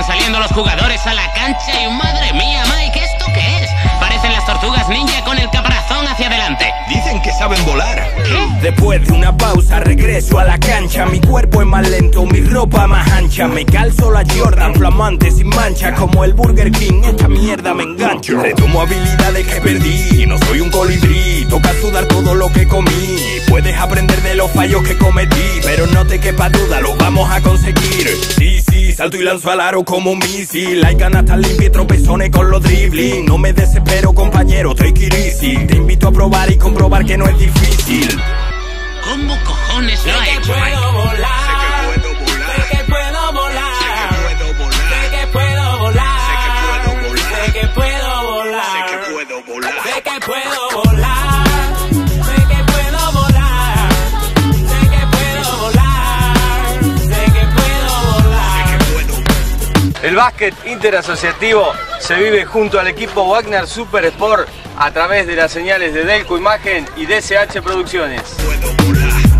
saliendo los jugadores a la cancha y madre mía, Mike, ¿esto qué es? Parecen las tortugas ninja con el caparazón hacia adelante. Dicen que saben volar. ¿Qué? Después de una pausa regreso a la cancha. Mi cuerpo es más lento, mi ropa más ancha. Me calzo la Jordan, flamante sin mancha. Como el Burger King, esta mierda me engancha. Retomo habilidades que perdí, no soy un colibrí. Toca sudar todo lo que comí. Puedes aprender de los fallos que cometí, pero no te quepa duda, lo vamos a conseguir. Sí, sí, salto y lanzo al aro como un misil. Hay canastas limpias y tropezones con los dribbling. No me desespero, compañero, take it easy. Te invito a probar y comprobar que no es difícil. ¿Cómo cojones lo ha hecho, Mike? El básquet interasociativo se vive junto al equipo Wagner Super Sport a través de las señales de Delco Imagen y DSH Producciones. Puedo volar.